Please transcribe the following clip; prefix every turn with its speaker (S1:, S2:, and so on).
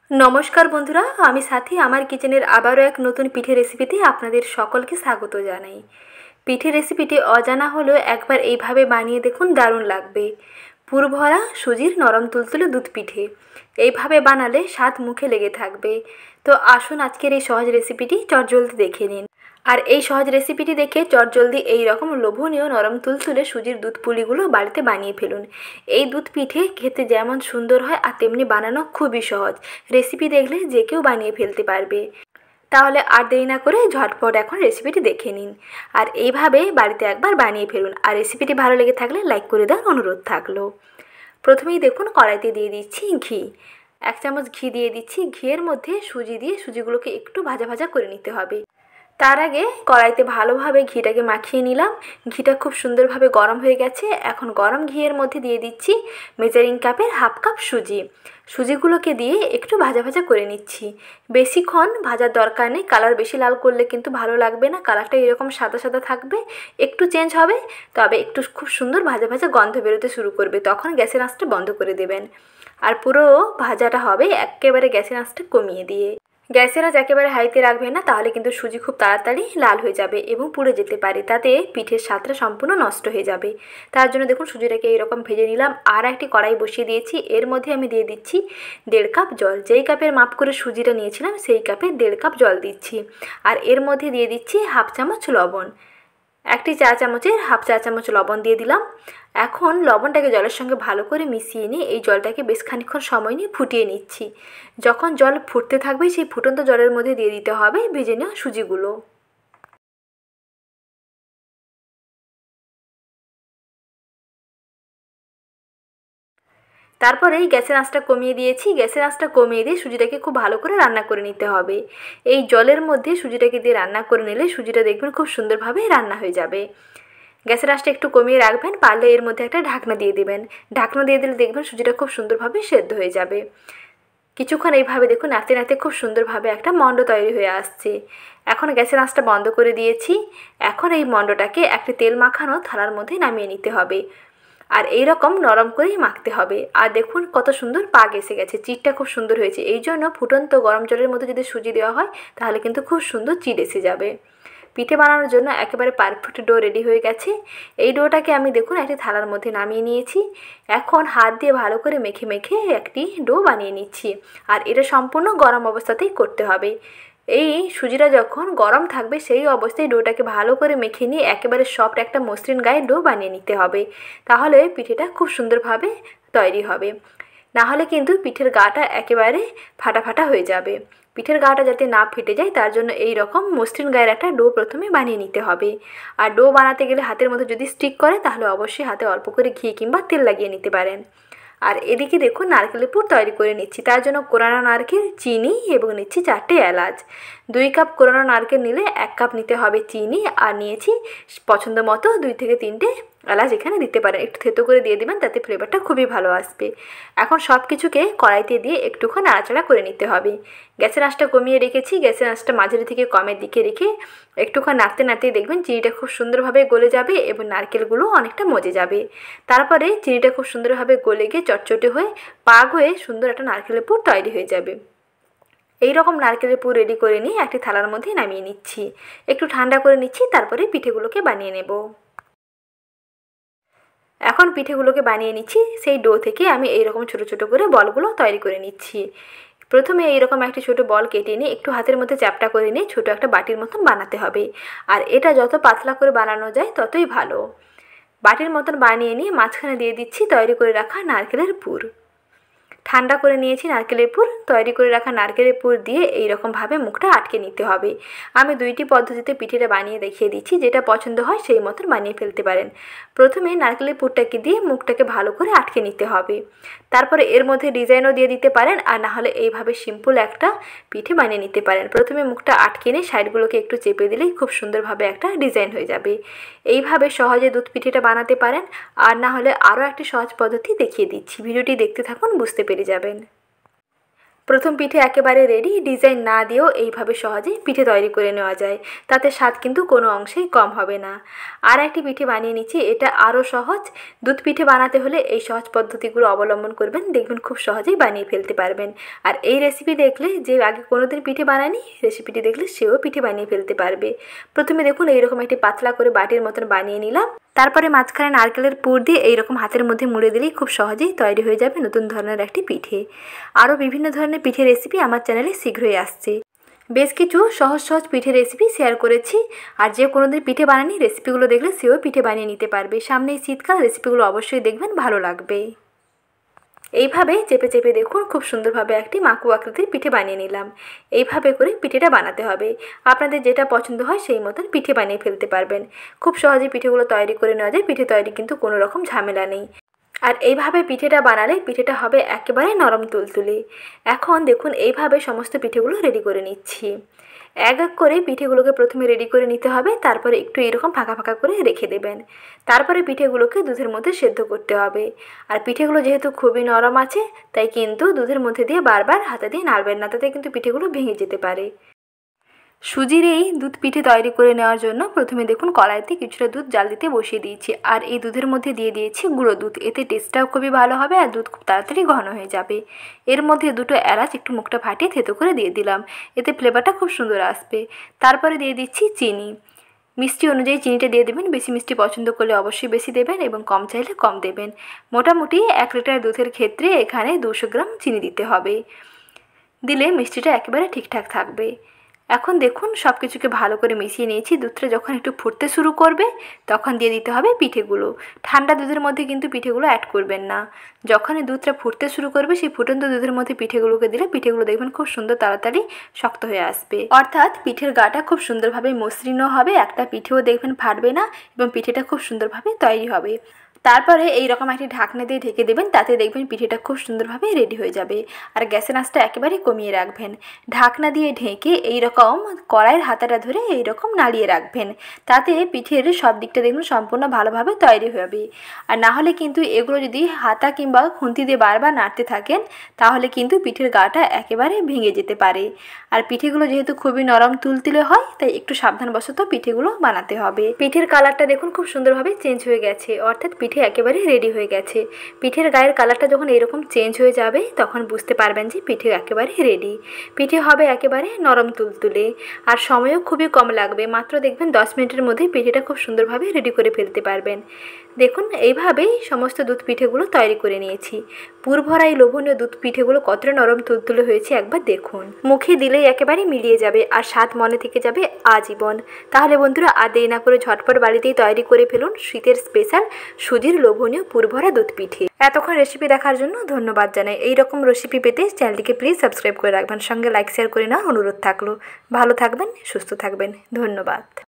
S1: নমস্কার বন্ধুরা, আমি সাথী। আমার কিচেনের আবারও এক নতুন পিঠে রেসিপিতে আপনাদের সকলকে স্বাগত জানাই। পিঠে রেসিপিটি অজানা হলেও একবার এইভাবে বানিয়ে দেখুন, দারুণ লাগবে। পুর ভরা সুজির নরম তুলতুলে দুধ পিঠে এইভাবে বানালে স্বাদ মুখে লেগে থাকবে। তো আসুন আজকের এই সহজ রেসিপিটি চটজলদি দেখে নিন। আর এই সহজ রেসিপিটি দেখে চটজলদি এই রকম লোভনীয় নরম তুলতুলে সুজির দুধ পুলিগুলো বাড়িতে বানিয়ে ফেলুন। এই দুধ পিঠে খেতে যেমন সুন্দর হয় আর তেমনি বানানো খুবই সহজ। রেসিপি দেখলে যে কেউ বানিয়ে ফেলতে পারবে। তাহলে আর দেরি না করে ঝটপট এখন রেসিপিটি দেখে নিন। আর এইভাবে বাড়িতে একবার বানিয়ে ফেলুন। আর রেসিপিটি ভালো লেগে থাকলে লাইক করে দেওয়ার অনুরোধ থাকলো। প্রথমেই দেখুন কড়াইতে দিয়ে দিচ্ছি ঘি। 1 চামচ ঘি দিয়ে দিচ্ছি। ঘিয়ের মধ্যে সুজি দিয়ে সুজিগুলোকে একটু ভাজা ভাজা করে নিতে হবে। তার আগে কড়াইতে ভালোভাবে ঘিটাকে মাখিয়ে নিলাম। ঘিটা খুব সুন্দরভাবে গরম হয়ে গেছে। এখন গরম ঘিয়ের মধ্যে দিয়ে দিচ্ছি মেজারিং কাপের হাফ কাপ সুজি। সুজিগুলোকে দিয়ে একটু ভাজা ভাজা করে নিচ্ছি। বেশিক্ষণ ভাজার দরকার নেই, কালার বেশি লাল করলে কিন্তু ভালো লাগবে না। কালারটা এরকম সাদা সাদা থাকবে, একটু চেঞ্জ হবে, তবে একটু খুব সুন্দর ভাজা ভাজা গন্ধ বেরোতে শুরু করবে, তখন গ্যাসের আঁচটা বন্ধ করে দেবেন। আর পুরো ভাজাটা হবে একেবারে গ্যাসের আঁচটা কমিয়ে দিয়ে। গ্যাসের আঁচ একেবারে হাইতে রাখবেন না, তাহলে কিন্তু সুজি খুব তাড়াতাড়ি লাল হয়ে যাবে এবং পুড়ে যেতে পারে, তাতে পিঠের স্বাদটা সম্পূর্ণ নষ্ট হয়ে যাবে। তার জন্য দেখুন সুজিটাকে এরকম ভেজে নিলাম। আর একটি কড়াই বসিয়ে দিয়েছি। এর মধ্যে আমি দিয়ে দিচ্ছি 1.5 কাপ জল। যেই কাপের মাপ করে সুজিটা নিয়েছিলাম সেই কাপে 1.5 কাপ জল দিচ্ছি। আর এর মধ্যে দিয়ে দিচ্ছি হাফ চামচ লবণ। একটি চা চামচের হাফ চা চামচ লবণ দিয়ে দিলাম। এখন লবণটাকে জলের সঙ্গে ভালো করে মিশিয়ে নিয়ে এই জলটাকে বেশ খানিকক্ষণ সময় নিয়ে ফুটিয়ে নিচ্ছি। যখন জল ফুটতে থাকবে সেই ফুটন্ত জলের মধ্যে দিয়ে দিতে হবে ভেজে নেওয়া সুজিগুলো। তারপরে এই গ্যাসের আঁচটা কমিয়ে দিয়েছি। গ্যাসের আঁচটা কমিয়ে দিয়ে সুজিটাকে খুব ভালো করে রান্না করে নিতে হবে। এই জলের মধ্যে সুজিটাকে দিয়ে রান্না করে নিলে সুজিটা দেখবেন খুব সুন্দরভাবে রান্না হয়ে যাবে। গ্যাসের আঁচটা একটু কমিয়ে রাখবেন, পারলে এর মধ্যে একটা ঢাকনা দিয়ে দেবেন। ঢাকনা দিয়ে দিলে দেখবেন সুজিটা খুব সুন্দরভাবে সেদ্ধ হয়ে যাবে। কিছুক্ষণ এইভাবে দেখুন নাড়তে নাড়তে খুব সুন্দরভাবে একটা মণ্ড তৈরি হয়ে আসছে। এখন গ্যাসের আঁচটা বন্ধ করে দিয়েছি। এখন এই মণ্ডটাকে একটি তেল মাখানো থালার মধ্যে নামিয়ে নিতে হবে। আর এই রকম নরম করেই মাখতে হবে। আর দেখুন কত সুন্দর পাক এসে গেছে, চিটটা খুব সুন্দর হয়েছে। এই জন্য ফুটন্ত গরম জলের মধ্যে যদি সুজি দেওয়া হয় তাহলে কিন্তু খুব সুন্দর চিট এসে যাবে। পিঠে বানানোর জন্য একেবারে পারফেক্ট ডো রেডি হয়ে গেছে। এই ডোটাকে আমি দেখুন একটি থালার মধ্যে নামিয়ে নিয়েছি। এখন হাত দিয়ে ভালো করে মেখে মেখে একটি ডো বানিয়ে নিচ্ছি। আর এটা সম্পূর্ণ গরম অবস্থাতেই করতে হবে। এই সুজিটা যখন গরম থাকবে সেই অবস্থায় ডোটাকে ভালো করে মেখে নিয়ে একেবারে সফট একটা মসৃণ গায়ে ডো বানিয়ে নিতে হবে। তাহলে পিঠেটা খুব সুন্দরভাবে তৈরি হবে। না হলে কিন্তু পিঠের গাটা একেবারে ফাটা ফাটা হয়ে যাবে। পিঠের গাটা যাতে না ফেটে যায় তার জন্য এই রকম মসৃণ গায়ের একটা ডো প্রথমে বানিয়ে নিতে হবে। আর ডো বানাতে গেলে হাতের মধ্যে যদি স্টিক করে তাহলে অবশ্যই হাতে অল্প করে ঘি কিংবা তেল লাগিয়ে নিতে পারেন। আর এদিকে দেখুন নারকেলের পুর তৈরি করে নিচ্ছি। তার জন্য কোরানো নারকেল, চিনি এবং নিচ্ছি 4টে এলাচ। 2 কাপ কোরানো নারকেল নিলে 1 কাপ নিতে হবে চিনি। আর নিয়েছি পছন্দ মতো 2 থেকে 3টে এলাচ এখানে দিতে পারেন। একটু থেতো করে দিয়ে দেবেন, তাতে ফ্লেভারটা খুবই ভালো আসবে। এখন সব কিছুকে কড়াইতে দিয়ে একটুক্ষণ নাড়াচাড়া করে নিতে হবে। গ্যাসের আঁচটা কমিয়ে রেখেছি। গ্যাসের আঁচটা মাঝারি থেকে কমের দিকে রেখে একটুক্ষণ নাড়তে নাড়তে দেখবেন চিনিটা খুব সুন্দরভাবে গলে যাবে এবং নারকেলগুলো অনেকটা মজে যাবে। তারপরে চিনিটা খুব সুন্দরভাবে গলে গিয়ে চটচটে হয়ে পাক হয়ে সুন্দর একটা নারকেলের পুর তৈরি হয়ে যাবে। এই রকম নারকেলের পুর রেডি করে নিয়ে একটি থালার মধ্যে নামিয়ে নিচ্ছি। একটু ঠান্ডা করে নিচ্ছি, তারপরে পিঠেগুলোকে বানিয়ে নেব। এখন পিঠেগুলোকে বানিয়ে নিচ্ছি। সেই ডো থেকে আমি এইরকম ছোটো ছোটো করে বলগুলো তৈরি করে নিচ্ছি। প্রথমে এইরকম একটি ছোটো বল কেটে নিয়ে একটু হাতের মধ্যে চ্যাপটা করে নিয়ে ছোটো একটা বাটির মতন বানাতে হবে। আর এটা যত পাতলা করে বানানো যায় ততই ভালো। বাটির মতন বানিয়ে নিয়ে মাঝখানে দিয়ে দিচ্ছি তৈরি করে রাখা নারকেলের পুর। ঠান্ডা করে নিয়েছি নারকেলের পুর। তৈরি করে রাখা নারকেলের পুর দিয়ে এইরকমভাবে মুখটা আটকে নিতে হবে। আমি 2টি পদ্ধতিতে পিঠেটা বানিয়ে দেখিয়ে দিচ্ছি, যেটা পছন্দ হয় সেই মতন বানিয়ে ফেলতে পারেন। প্রথমে নারকেলের পুরটাকে দিয়ে মুখটাকে ভালো করে আটকে নিতে হবে। তারপরে এর মধ্যে ডিজাইনও দিয়ে দিতে পারেন, আর না হলে এইভাবে সিম্পল একটা পিঠে বানিয়ে নিতে পারেন। প্রথমে মুখটা আটকে নিয়ে সাইডগুলোকে একটু চেপে দিলেই খুব সুন্দরভাবে একটা ডিজাইন হয়ে যাবে। এইভাবে সহজে দুধ পিঠেটা বানাতে পারেন। আর না হলে আরও একটি সহজ পদ্ধতি দেখিয়ে দিচ্ছি, ভিডিওটি দেখতে থাকুন, বুঝতে পেরে যাবেন। প্রথম পিঠে একেবারে রেডি। ডিজাইন না দিয়েও এইভাবে সহজেই পিঠে তৈরি করে নেওয়া যায়, তাতে স্বাদ কিন্তু কোনো অংশেই কম হবে না। আর একটি পিঠে বানিয়ে নিচ্ছি, এটা আরও সহজ। দুধ পিঠে বানাতে হলে এই সহজ পদ্ধতিগুলো অবলম্বন করবেন, দেখবেন খুব সহজেই বানিয়ে ফেলতে পারবেন। আর এই রেসিপি দেখলে যে আগে কোনোদিন পিঠে বানায়নি, রেসিপিটি দেখলে সেও পিঠে বানিয়ে ফেলতে পারবে। প্রথমে দেখুন এইরকম একটি পাতলা করে বাটির মতন বানিয়ে নিলাম। তারপরে মাঝখানে নারকেলের পুর দিয়ে এইরকম হাতের মধ্যে মুড়ে দিলেই খুব সহজেই তৈরি হয়ে যাবে নতুন ধরনের একটি পিঠে। আরও বিভিন্ন ধরনের পিঠে রেসিপি আমার চ্যানেলে শীঘ্রই আসছে। বেশ কিছু সহজ সহজ পিঠে রেসিপি শেয়ার করেছি, আর যে কোনোদিন পিঠে বানানি রেসিপিগুলো দেখলে সেও পিঠে বানিয়ে নিতে পারবে। সামনেই শীতকাল, রেসিপিগুলো অবশ্যই দেখবেন, ভালো লাগবে। এইভাবে চেপে চেপে দেখুন খুব সুন্দরভাবে একটি মাকু আকৃতির পিঠে বানিয়ে নিলাম। এইভাবে করে পিঠেটা বানাতে হবে। আপনাদের যেটা পছন্দ হয় সেই মতন পিঠে বানিয়ে ফেলতে পারবেন। খুব সহজে পিঠেগুলো তৈরি করে নেওয়া যায়। পিঠে তৈরি কিন্তু কোনো রকম ঝামেলা নেই। আর এইভাবে পিঠেটা বানালে পিঠেটা হবে একেবারে নরম তুলতুলে। এখন দেখুন এইভাবে সমস্ত পিঠেগুলো রেডি করে নিচ্ছি। এক এক করে পিঠেগুলোকে প্রথমে রেডি করে নিতে হবে, তারপরে একটু এরকম ফাঁকা ফাঁকা করে রেখে দেবেন। তারপরে পিঠেগুলোকে দুধের মধ্যে সেদ্ধ করতে হবে। আর পিঠেগুলো যেহেতু খুবই নরম আছে, তাই কিন্তু দুধের মধ্যে দিয়ে বারবার হাতে দিয়ে নাড়বেন না, তাতে কিন্তু পিঠেগুলো ভেঙে যেতে পারে। সুজির এই দুধ পিঠে তৈরি করে নেওয়ার জন্য প্রথমে দেখুন কড়াইতে কিছুটা দুধ জাল দিতে বসিয়ে দিয়েছি। আর এই দুধের মধ্যে দিয়ে দিয়েছি গুঁড়ো দুধ। এতে টেস্টটাও খুবই ভালো হবে আর দুধ খুব তাড়াতাড়ি ঘন হয়ে যাবে। এর মধ্যে দুটো এলাচ একটু মুখটা ফাটিয়ে থেতো করে দিয়ে দিলাম, এতে ফ্লেভারটা খুব সুন্দর আসবে। তারপরে দিয়ে দিচ্ছি চিনি। মিষ্টি অনুযায়ী চিনিটা দিয়ে দেবেন। বেশি মিষ্টি পছন্দ করলে অবশ্যই বেশি দেবেন এবং কম চাইলে কম দেবেন। মোটামুটি 1 লিটার দুধের ক্ষেত্রে এখানে 200 গ্রাম চিনি দিতে হবে। দিলে মিষ্টিটা একেবারে ঠিকঠাক থাকবে। এখন দেখুন সব কিছুকে ভালো করে মিশিয়ে নিয়েছি। দুধটা যখন একটু ফুটতে শুরু করবে তখন দিয়ে দিতে হবে পিঠেগুলো। ঠান্ডা দুধের মধ্যে কিন্তু পিঠেগুলো অ্যাড করবেন না। যখনই দুধটা ফুটতে শুরু করবে সেই ফুটন্ত দুধের মধ্যে পিঠেগুলোকে দিলে পিঠেগুলো দেখবেন খুব সুন্দর তাড়াতাড়ি শক্ত হয়ে আসবে। অর্থাৎ পিঠের গাটা খুব সুন্দরভাবে মসৃণও হবে, একটা পিঠেও দেখবেন ফাটবে না এবং পিঠেটা খুব সুন্দরভাবে তৈরি হবে। তারপরে এইরকম একটি ঢাকনা দিয়ে ঢেকে দেবেন, তাতে দেখবেন পিঠেটা খুব সুন্দরভাবে রেডি হয়ে যাবে। আর গ্যাসের আঁচটা একেবারে কমিয়ে রাখবেন। ঢাকনা দিয়ে ঢেকে এইরকম কড়াইয়ের হাতাটা ধরে এইরকম নাড়িয়ে রাখবেন, তাতে পিঠের সব দিকটা দেখুন সম্পূর্ণ ভালোভাবে তৈরি হবে। আর না হলে কিন্তু এগুলো যদি হাতা কিংবা খুন্তি দিয়ে বারবার নাড়তে থাকেন তাহলে কিন্তু পিঠের গাটা একেবারে ভেঙে যেতে পারে। আর পিঠেগুলো যেহেতু খুবই নরম তুলতুলে হয়, তাই একটু সাবধানবশত পিঠেগুলো বানাতে হবে। পিঠের কালারটা দেখুন খুব সুন্দরভাবে চেঞ্জ হয়ে গেছে, অর্থাৎ পিঠে একেবারে রেডি হয়ে গেছে। পিঠের গায়ের কালারটা যখন এরকম চেঞ্জ হয়ে যাবে তখন বুঝতে পারবেন যে পিঠে একেবারে রেডি। পিঠে হবে একেবারে নরম তুলতুলে আর সময়ও খুবই কম লাগবে। মাত্র দেখবেন 10 মিনিটের মধ্যে পিঠেটা খুব সুন্দরভাবে রেডি করে ফেলতে পারবেন। দেখুন এইভাবেই সমস্ত দুধ পিঠেগুলো তৈরি করে নিয়েছি। পুরভরা এই লোভনীয় দুধ পিঠেগুলো কতটা নরম তুলতুলে হয়েছে একবার দেখুন। মুখে দিলেই একেবারে মিলিয়ে যাবে আর স্বাদ মনে থেকে যাবে আজীবন। তাহলে বন্ধুরা আর দেরি না করে ঝটপট বাড়িতেই তৈরি করে ফেলুন শীতের স্পেশাল সুজির লোভনীয় পুরভরা দুধ পিঠে। এতক্ষণ রেসিপি দেখার জন্য ধন্যবাদ জানাই। এইরকম রেসিপি পেতে চ্যানেলটিকে প্লিজ সাবস্ক্রাইব করে রাখবেন, সঙ্গে লাইক শেয়ার করে নেওয়ার অনুরোধ থাকলো। ভালো থাকবেন, সুস্থ থাকবেন, ধন্যবাদ।